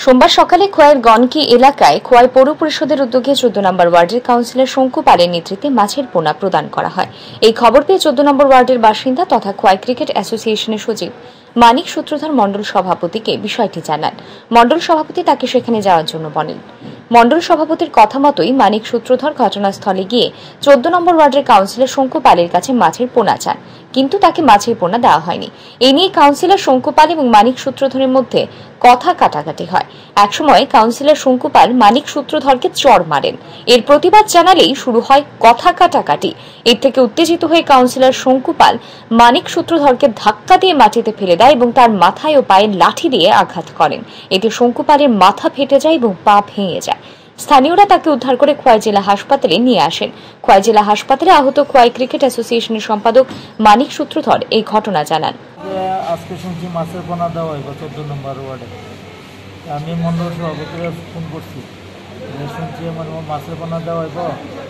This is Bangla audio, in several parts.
সোমবার সকালে খোয়াইয়ের গনকি এলাকায় খোয়াই পৌর পরিষদের উদ্যোগে 14 নম্বর ওয়ার্ডের কাউন্সিলর শঙ্কু পালের নেতৃত্বে মাছের পোনা প্রদান করা হয়। এই খবর পেয়ে 14 নম্বর ওয়ার্ডের বাসিন্দা তথা খোয়াই ক্রিকেট অ্যাসোসিয়েশনের সচিব মানিক সূত্রধর মণ্ডল সভাপতিকে বিষয়টি জানান। মণ্ডল সভাপতি তাকে সেখানে যাওয়ার জন্য বলেন। মণ্ডল সভাপতির কথা মতোই মানিক সূত্রধর ঘটনাস্থলে গিয়ে 14 নম্বর ওয়ার্ডের কাউন্সিলর শঙ্কু পালের কাছে মাছের পোনা চান, কিন্তু তাকে মাছের পোনা দেওয়া হয়নি। এ নিয়ে কাউন্সিলর শঙ্কু পাল এবং মানিক সূত্রধরের মধ্যে কথা কাটাকাটি হয়। একসময় কাউন্সিলর শঙ্কু পাল মানিক সূত্রধরকে চড় মারেন। এর প্রতিবাদ জানালেই শুরু হয় কথা কাটাকাটি। এর থেকে উত্তেজিত হয়ে কাউন্সিলর শঙ্কু পাল মানিক সূত্রধরকে ধাক্কা দিয়ে মাটিতে ফেলে দেয় এবং তার মাথায় ও পায়ে লাঠি দিয়ে আঘাত করেন। এতে শঙ্কু পালের মাথা ফেটে যায় এবং পা ভেঙে যায়। স্থানীয়রা তাকে উদ্ধার করে খোয়াই জেলা হাসপাতালে নিয়ে আসেন। খোয়াই জেলা হাসপাতালে আহত খোয়াই ক্রিকেট অ্যাসোসিয়েশনের সম্পাদক মানিক সূত্রধর এই ঘটনা জানান। আজকে শুনছি মাছের পোনা দেওয়া হয় 14 নম্বর ওয়ার্ডে। আমি মণ্ডল সভাপতিকে ফোন করছি, শুনছি মানে মাছের পোনা দেওয়া হইব।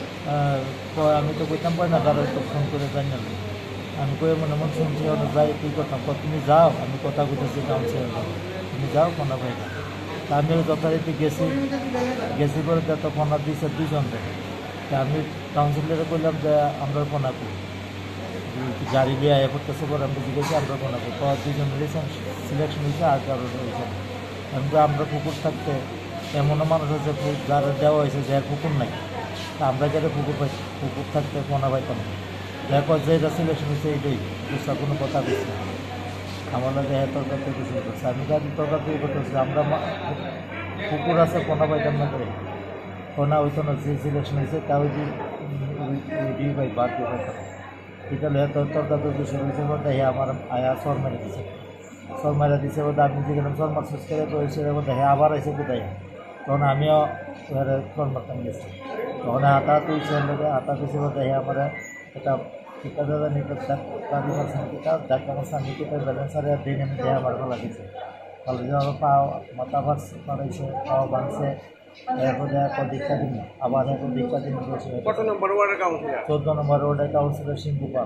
আমি তো কইতাম পাই না, তারা তো ফোন করে জানাল। আমি কই মনে মন শুনছি যাই তুই কথা তুমি যাও, আমি কথা কইতেছি কাউন্সিলর, তুমি যাও পোনা পাইবা। আমি যথারীতি গেছি করে তো পোনা দিয়েছে দুজন। আমি কাউন্সিলরে কইলাম যে আমরা পোনা করি, গাড়ি দিয়ে আয়া করতেছে পরে আমি জিজ্ঞেছি আমরা পোনা করি। তো দুজন রিলেশন সিলেকশন হয়েছে আর কারো হয়েছে। আমরা পুকুর থাকতে এমনও মানুষ হচ্ছে যারা দেওয়া হয়েছে যে পুকুর নাই, তা আমরা যারা পুকুর থাকতে পোনা পাইতাম না। দেখো যেটা সিলেকশন হয়েছে এইটাই বুঝতে কোনো কথা বলছি না। আমার লাগে তরকার থেকে শুরু করছে, আমি গাড়ি তরকার তৈরি করতেছি। আমরা পুকুর আছে পোনা পাইতাম না করে পোনা হইতো না, যে সিলেকশন হয়েছে তা ওই দিয়ে পাই বাদ দিয়ে পাইতাম। এটা তরকার তৈরি শুরু হয়েছে বলতে হ্যাঁ আমার আয়া সর মেরে দিচ্ছে, সর মেরে দিচ্ছে বলতে আমি যেখানে সর মার শেষ করে তো সেটা বলতে হ্যাঁ আবার এসে কোথায়। তখন আমিও সর মারতাম গেছি, তখন হাতা তুলছে হাতা তুলছে বলতে হ্যাঁ আমার এটা ঠিকাদার দাবি করছেন কিতাব ডাক্তার করছেন নিকিতার ব্যালেন্সারে দিন এনে দেয় আমার ভালো লাগছে। ভালো যে আমার পা মাথা ফাড়াইছে, পাও ভাঙছে, এরপরে দীক্ষা দিন আবার এখন দীক্ষা দিন বসে। 14 নম্বর ওয়ার্ডের কাউন্সিলর শঙ্কু পাল।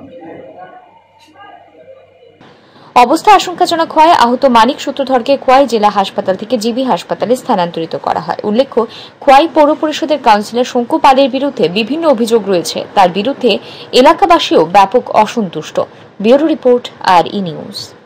অবস্থা আশঙ্কাজনক হয় আহত মানিক সূত্রধরকে খোয়াই জেলা হাসপাতাল থেকে জিবি হাসপাতালে স্থানান্তরিত করা হয়। উল্লেখ্য, খোয়াই পৌর পরিষদের কাউন্সিলর শঙ্কু পালের বিরুদ্ধে বিভিন্ন অভিযোগ রয়েছে। তার বিরুদ্ধে এলাকাবাসীও ব্যাপক অসন্তুষ্ট। Bureau report, R E news.